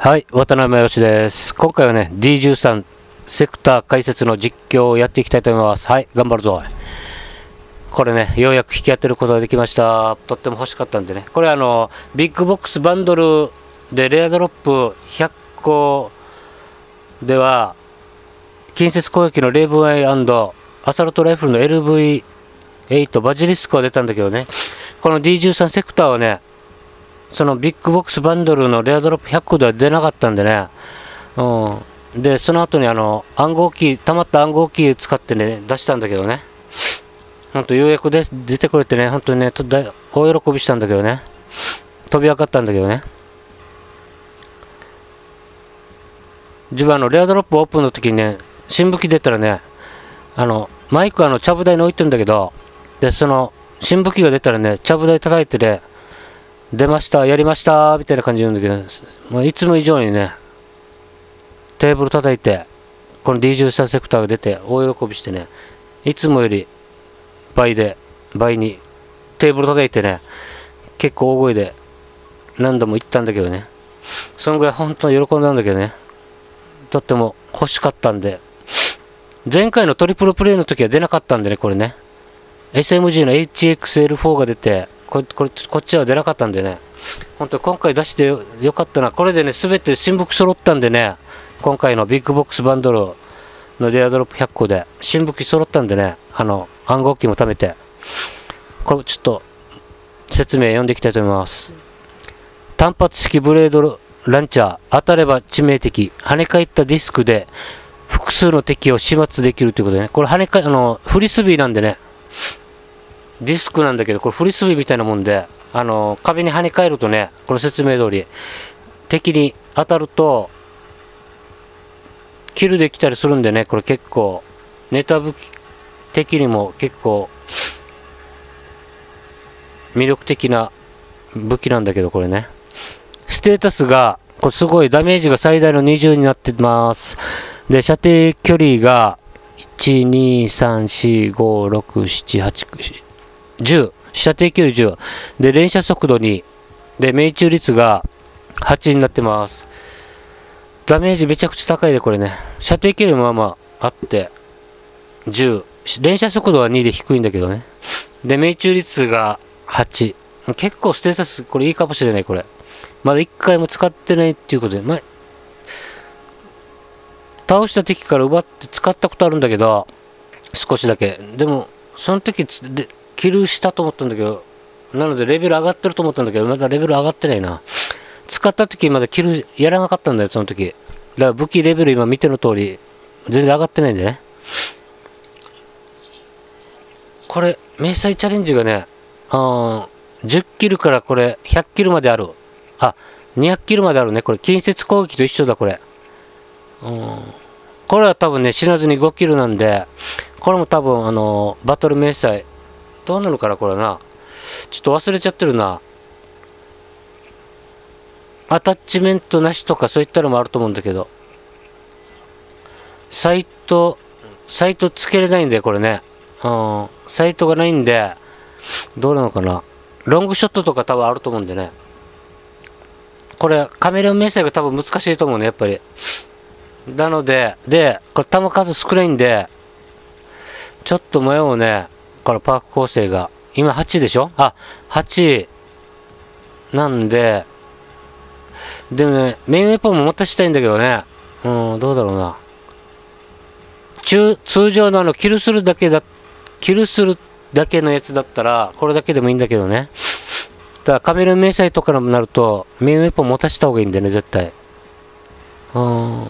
はい、渡辺義です。今回はね、D13 セクター解説の実況をやっていきたいと思います。はい、頑張るぞ。これね、ようやく引き当てることができました。とっても欲しかったんでね。これビッグボックスバンドルでレアドロップ100個では、近接攻撃のレイブアイ&アサルトライフルの LV8 バジリスクが出たんだけどね。この D13 セクターはね、そのビッグボックスバンドルのレアドロップ100個では出なかったんでね。で、その後に暗号キー、溜まった暗号キー使ってね、出したんだけどね。ほんと、ようやく出てくれてね、本当にね、大喜びしたんだけどね。飛び上がったんだけどね。自分レアドロップオープンの時にね、新武器出たらね、マイクちゃぶ台に置いてるんだけど、で、その、新武器が出たらね、ちゃぶ台叩いてね、出ました、やりました、みたいな感じで言うんだけど、もういつも以上にね、テーブル叩いて、この D13 セクターが出て、大喜びしてね、いつもより倍に、テーブル叩いてね、結構大声で何度も言ったんだけどね、そのぐらい本当に喜んだんだけどね、とっても欲しかったんで、前回のトリプルプレイの時は出なかったんでね、これね、SMG の HXL4 が出て、こっちは出なかったんでね、本当に今回出してよかったな。これでね、すべて新武器揃ったんでね、今回のビッグボックスバンドルのレアドロップ100個で、新武器揃ったんでね、暗号機も貯めて、これちょっと説明読んでいきたいと思います。単発式ブレードランチャー、当たれば致命的、跳ね返ったディスクで複数の敵を始末できるということでね、これフリスビーなんでね、ディスクなんだけど、これフリスビーみたいなもんで、壁に跳ね返るとね、この説明通り、敵に当たると、キルできたりするんでね、これ結構、ネタ武器的にも結構、魅力的な武器なんだけど、これね。ステータスが、これすごいダメージが最大の20になってます。で、射程距離が、1、2、3、4、5、6、7、8、9、10、射程距離10。で、連射速度2。で、命中率が8になってます。ダメージめちゃくちゃ高いで、これね。射程距離もまあまああって、10。連射速度は2で低いんだけどね。で、命中率が8。結構ステータス、これいいかもしれない、これ。まだ1回も使ってないっていうことで、倒した敵から奪って使ったことあるんだけど、少しだけ。でも、その時で、キルしたと思ったんだけど、なのでレベル上がってると思ったんだけど、まだレベル上がってないな。使った時まだキルやらなかったんだよ、その時。だから武器レベル今見ての通り、全然上がってないんでね。これ、明細チャレンジがね、10キルからこれ、100キルまである。あ、200キルまであるね。これ、近接攻撃と一緒だ、これ。これは多分ね、死なずに5キルなんで、これも多分、バトル明細、どうなのかな、これな。ちょっと忘れちゃってるな。アタッチメントなしとかそういったのもあると思うんだけど。サイトつけれないんで、これね。サイトがないんで、どうなのかな。ロングショットとか多分あると思うんでね。これ、カメレオン明細が多分難しいと思うね、やっぱり。なので、これ弾数少ないんで、ちょっと迷うね。このパーク構成が。今8でしょ？あ、8。なんで、でもね、メインウェポンも持たしたいんだけどね。どうだろうな。通常のキルするだけのやつだったら、これだけでもいいんだけどね。だからカメラ明細とかになると、メインウェポン持たした方がいいんだよね、絶対。こ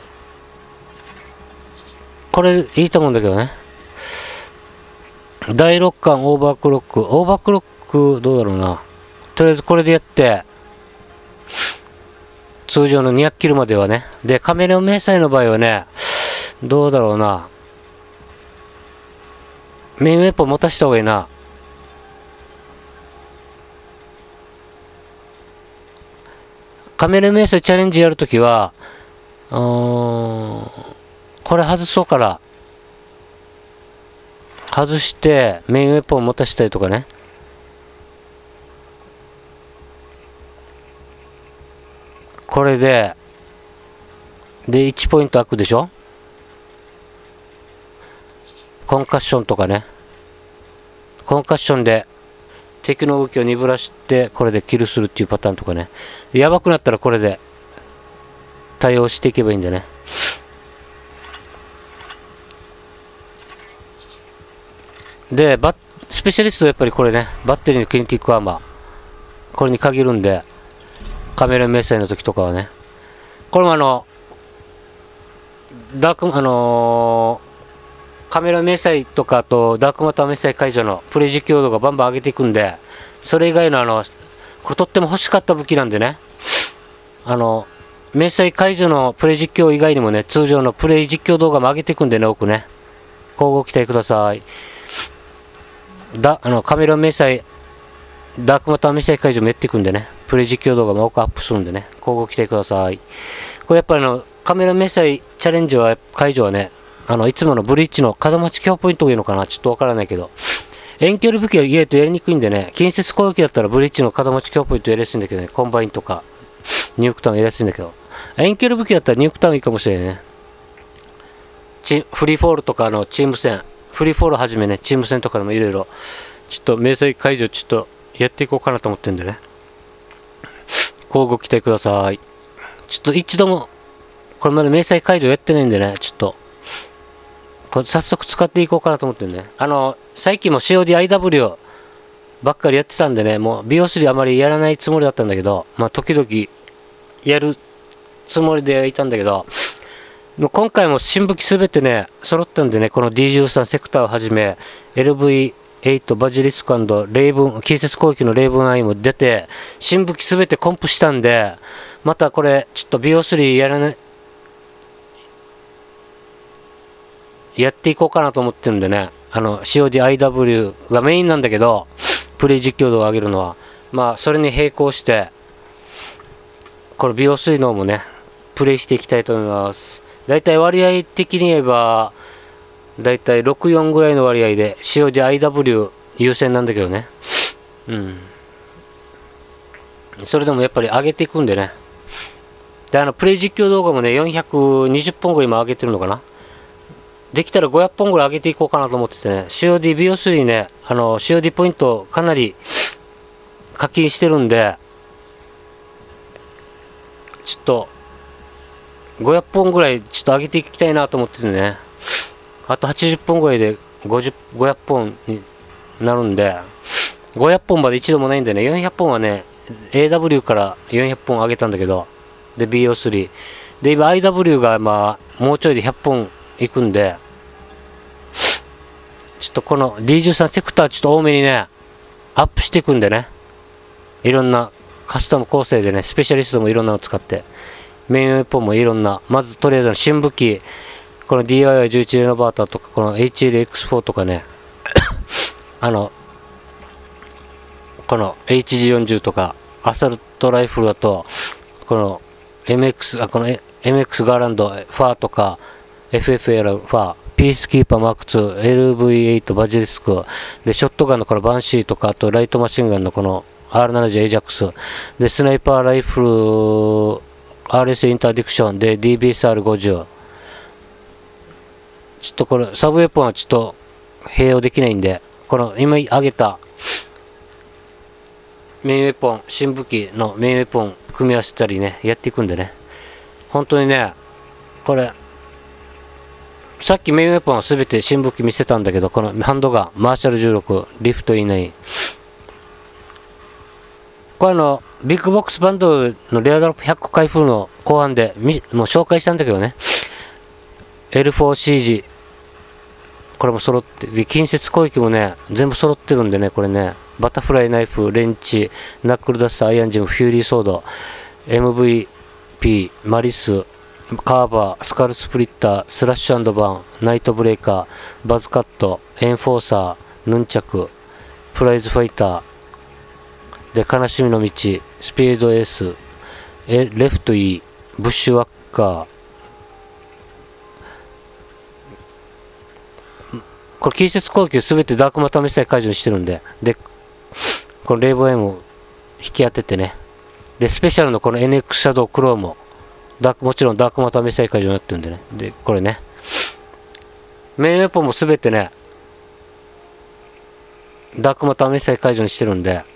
れいいと思うんだけどね。第6巻オーバークロックどうだろうな。とりあえずこれでやって、通常の200キルまではね。で、カメレオン明細の場合はね、どうだろうな。メインウェポン持たした方がいいな。カメレオン明細チャレンジやるときは、これ外そうから。外して、メインウェポン持たしたりとかね。これで、 で、1ポイント開くでしょ。コンカッションとかね。コンカッションで敵の動きを鈍らして、これでキルするっていうパターンとかね。やばくなったらこれで対応していけばいいんだね。で、スペシャリストはやっぱりこれね、バッテリーのクリティックアーマー。これに限るんで、カメラ迷彩の時とかはね。これもカメラ迷彩とかとダークマター迷彩解除のプレイ実況度がバンバン上げていくんで、それ以外のこれとっても欲しかった武器なんでね。迷彩解除のプレイ実況以外にもね、通常のプレイ実況動画も上げていくんでね、多くね。交互期待ください。カメラ迷彩、ダークマター迷彩解除もやっていくんでね、プレイ実況動画も多くアップするんでね、交互期待ください。これやっぱりカメラ迷彩チャレンジは、解除はね、いつものブリッジの角待ち強ポイントがいいのかなちょっとわからないけど、遠距離武器は意外とやりにくいんでね、近接攻撃だったらブリッジの角待ち強ポイントやりやすいんだけどね、コンバインとか、ニュークタウンやりやすいんだけど、遠距離武器だったらニュークタウンいいかもしれないね。フリーフォールとかチーム戦、フリーフォールはじめね、チーム戦とかでもいろいろ、ちょっと迷彩解除ちょっとやっていこうかなと思ってるんでね。交互期待ください。ちょっと一度も、これまで迷彩解除やってないんでね、ちょっと、これ早速使っていこうかなと思ってるんでね。最近も CODIW ばっかりやってたんでね、もう BO3 あまりやらないつもりだったんだけど、まあ時々やるつもりでいたんだけど、今回も新武器すべてね、揃ったんでね、この D13 セクターをはじめ、LV8 バジリスク&レイブン、近接攻撃のレイブンアイも出て、新武器すべてコンプしたんで、またこれ、ちょっと BO3 やっていこうかなと思ってるんでね、CODIW がメインなんだけど、プレイ実況度を上げるのは、まあ、それに並行して、この BO3 の方もね、プレイしていきたいと思います。だいたい割合的に言えば、だいたい64ぐらいの割合で CODIW 優先なんだけどね。うん。それでもやっぱり上げていくんでね。で、プレイ実況動画もね、420本ぐらい今上げてるのかな。できたら500本ぐらい上げていこうかなと思っててね。COD BO3 ね、COD ポイントかなり課金してるんで、ちょっと、500本ぐらいちょっと上げていきたいなと思っててね。あと80本ぐらいで500本になるんで、500本まで一度もないんでね、400本はね、AW から400本上げたんだけど、で、BO3。で、今 IW がまあ、もうちょいで100本いくんで、ちょっとこの D13 セクターちょっと多めにね、アップしていくんでね、いろんなカスタム構成でね、スペシャリストもいろんなの使って、メインウェポンもいろんな、まずとりあえずの新武器、この DIY11 レノバーターとか、この HLX4 とかね、この HG40 とか、アサルトライフルだと、この MX ガーランド、ファーとか、FFL ファー、ピースキーパーマーク2、LV8 バジリスク、で、ショットガンのこのバンシーとか、あとライトマシンガンのこの R70 エイジャックス、で、スナイパーライフル、RS インターディクションで DBSR50。ちょっとこれ、サブウェポンはちょっと併用できないんで、この今挙げたメインウェポン、新武器のメインウェポン組み合わせたりね、やっていくんでね。本当にね、これ、さっきメインウェポンは全て新武器見せたんだけど、このハンドガン、マーシャル16、リフトE9。これビッグボックスバンドのレアドロップ100個開封の後半でもう紹介したんだけどね。L4CG。これも揃って、で、近接攻撃もね、全部揃ってるんでね、これね。バタフライナイフ、レンチ、ナックルダスター、アイアンジム、フューリーソード、MVP、マリス、カーバー、スカルスプリッター、スラッシュ&バーン、ナイトブレーカー、バズカット、エンフォーサー、ヌンチャク、プライズファイター、で、悲しみの道、スピードエース、レフト E、ブッシュワッカー、これ、近接攻撃すべてダークマターミサイル解除にしてるんで、で、このレイボー M を引き当ててね、で、スペシャルのこの NX シャドウクローももちろんダークマターミサイル解除になってるんでね。で、これね。メインウェポンもすべてね、ダークマターミサイル解除にしてるんで、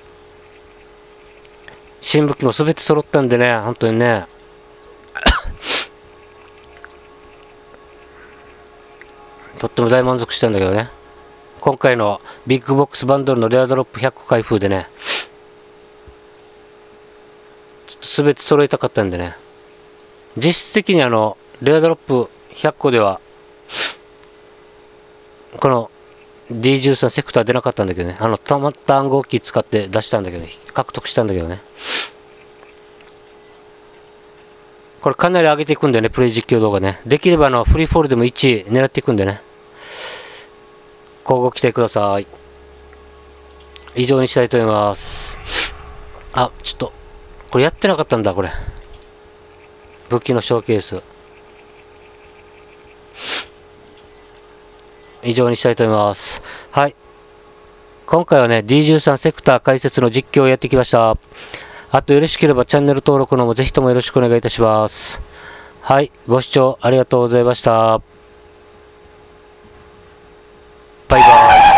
新武器もすべて揃ったんでね、本当にね、とっても大満足したんだけどね。今回のビッグボックスバンドルのレアドロップ100個開封でね、ちょっとすべて揃えたかったんでね。実質的にレアドロップ100個では、この D13 セクター出なかったんだけどね。たまった暗号キー使って出したんだけど、獲得したんだけどね。これかなり上げていくんだよね、プレイ実況動画ね。できればフリーフォールでも1位狙っていくんでね。今後期待ください。以上にしたいと思います。あ、ちょっと、これやってなかったんだ、これ。武器のショーケース。以上にしたいと思います。はい。今回はね、D13 セクター解説の実況をやってきました。あとよろしければチャンネル登録のもぜひともよろしくお願いいたします。はい。ご視聴ありがとうございました。バイバイ。